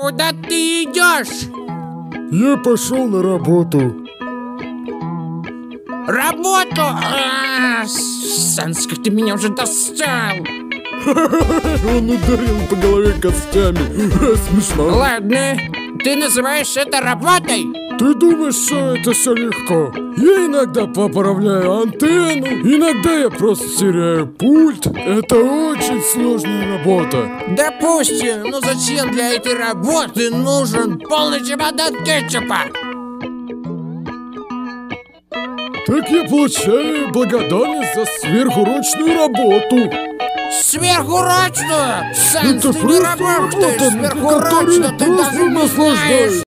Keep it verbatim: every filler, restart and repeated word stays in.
куда ты идешь? Я пошел на работу. Работу? А, Санска, ты меня уже достал. Он ударил по голове костями. Смешно. Ладно, ты называешь это работой? Ты думаешь, что это все легко? Я иногда поправляю антенну, иногда я просто теряю пульт. Это очень сложная работа. Допустим, но зачем для этой работы нужен полный чемодан кетчупа? Так я получаю благодарность за сверхурочную работу. Сверхурочную? Санс, Это ты не просто работаешь работа, сверхурочно, которой ты просто даже не знаешь. наслаждаюсь.